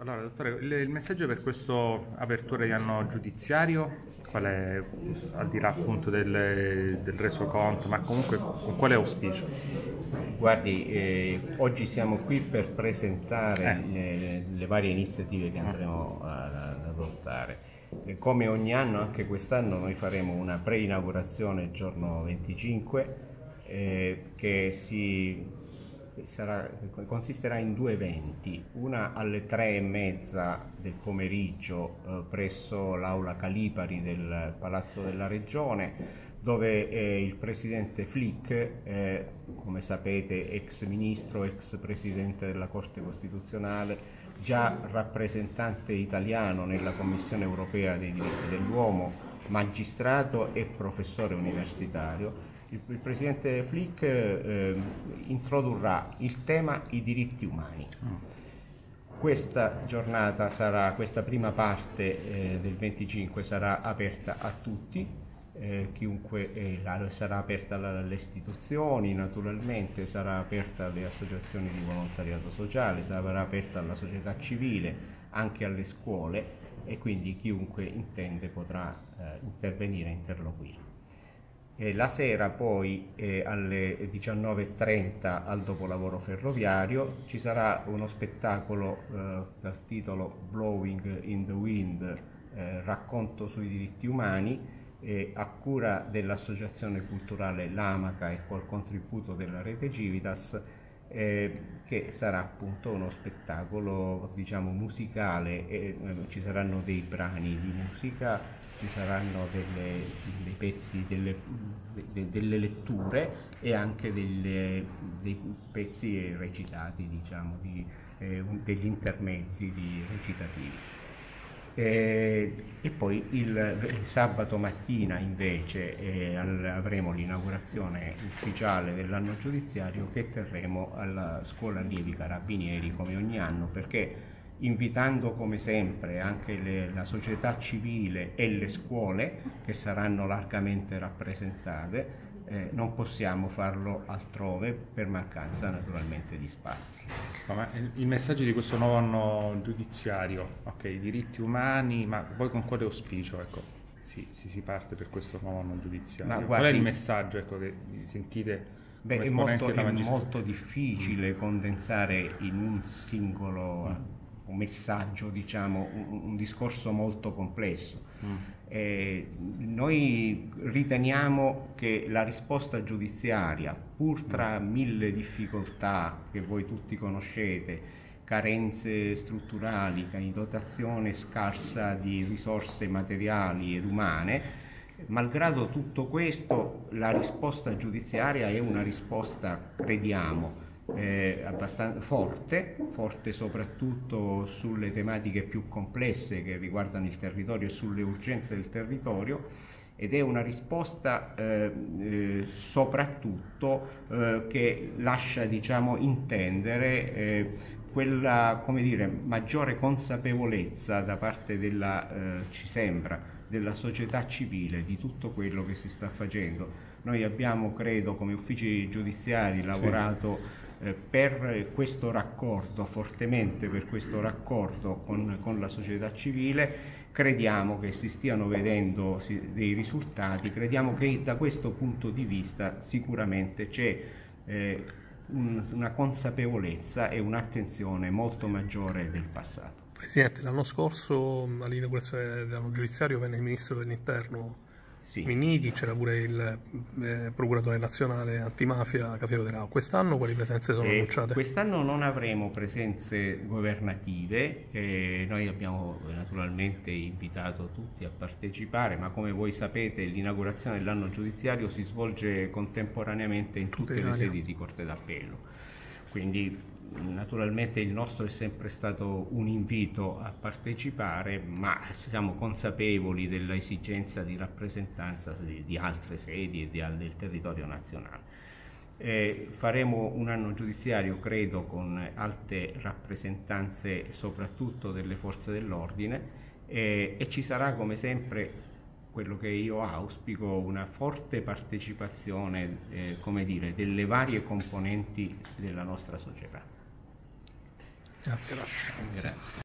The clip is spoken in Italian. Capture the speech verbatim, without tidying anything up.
Allora, dottore, il, il messaggio per questa apertura di anno giudiziario, qual è, al di là appunto del, del resoconto, ma comunque con quale auspicio? Guardi, eh, oggi siamo qui per presentare Eh. le, le varie iniziative che andremo a- ad adottare. E come ogni anno, anche quest'anno noi faremo una pre-inaugurazione il giorno venticinque eh, che si sarà- consisterà in due eventi, una alle tre e mezza del pomeriggio eh, presso l'Aula Calipari del Palazzo della Regione, dove eh, il presidente Flick, eh, come sapete ex ministro, ex presidente della Corte Costituzionale, già rappresentante italiano nella Commissione europea dei diritti dell'uomo, magistrato e professore universitario, il, il presidente Flick eh, introdurrà il tema i diritti umani. Questa giornata sarà, questa prima parte eh, del venticinque sarà aperta a tutti. Eh, chiunque eh, la, sarà aperta alle istituzioni, naturalmente sarà aperta alle associazioni di volontariato sociale, sarà aperta alla società civile, anche alle scuole, e quindi chiunque intende potrà eh, intervenire e interloquire. Eh, la sera poi eh, alle diciannove e trenta al dopolavoro ferroviario ci sarà uno spettacolo eh, dal titolo Blowing in the Wind, eh, racconto sui diritti umani, Eh, a cura dell'associazione culturale L'Amaca e col contributo della rete Civitas, eh, che sarà appunto uno spettacolo, diciamo, musicale, e eh, ci saranno dei brani di musica, ci saranno delle, dei pezzi, delle, de, delle letture e anche delle, dei pezzi recitati, diciamo, di, eh, degli intermezzi di recitativi. Eh, e poi il, il sabato mattina invece eh, al, avremo l'inaugurazione ufficiale dell'anno giudiziario, che terremo alla Scuola Allievi Carabinieri come ogni anno, perché invitando come sempre anche le, la società civile e le scuole, che saranno largamente rappresentate, eh, non possiamo farlo altrove per mancanza naturalmente di spazi. Ma il, il messaggio di questo nuovo anno giudiziario, ok, diritti umani, ma poi con quale auspicio, ecco, si, si, si parte per questo nuovo anno giudiziario? Ma Qual guardi, è il messaggio, ecco, che sentite beh, come è esponenti molto, della è magistratura? molto difficile condensare in un singolo un messaggio, diciamo, un, un discorso molto complesso. Mm. Eh, noi riteniamo che la risposta giudiziaria, pur tra mille difficoltà che voi tutti conoscete, carenze strutturali, dotazione scarsa di risorse materiali ed umane, malgrado tutto questo, la risposta giudiziaria è una risposta, crediamo, Eh, abbastanza forte, forte soprattutto sulle tematiche più complesse che riguardano il territorio e sulle urgenze del territorio, ed è una risposta eh, eh, soprattutto eh, che lascia, diciamo, intendere eh, quella, come dire, maggiore consapevolezza da parte della, eh, ci sembra, della società civile di tutto quello che si sta facendo. Noi abbiamo, credo, come uffici giudiziari lavorato sì. per questo raccordo, fortemente per questo raccordo con, con la società civile. Crediamo che si stiano vedendo dei risultati, crediamo che da questo punto di vista sicuramente c'è eh, un, una consapevolezza e un'attenzione molto maggiore del passato. Presidente, l'anno scorso all'inaugurazione dell'anno giudiziario venne il Ministro dell'Interno sì. Minniti, c'era pure il eh, Procuratore Nazionale Antimafia Cafiero De Rao. Quest'anno quali presenze sono eh, annunciate? Quest'anno non avremo presenze governative, eh, noi abbiamo naturalmente invitato tutti a partecipare, ma come voi sapete l'inaugurazione dell'anno giudiziario si svolge contemporaneamente in tutte le sedi di Corte d'Appello. Quindi naturalmente il nostro è sempre stato un invito a partecipare, ma siamo consapevoli dell'esigenza di rappresentanza di, di altre sedi e di, del territorio nazionale. Eh, faremo un anno giudiziario, credo, con alte rappresentanze soprattutto delle forze dell'ordine, eh, e ci sarà come sempre quello che io auspico, una forte partecipazione eh, come dire, delle varie componenti della nostra società. Grazie. Grazie.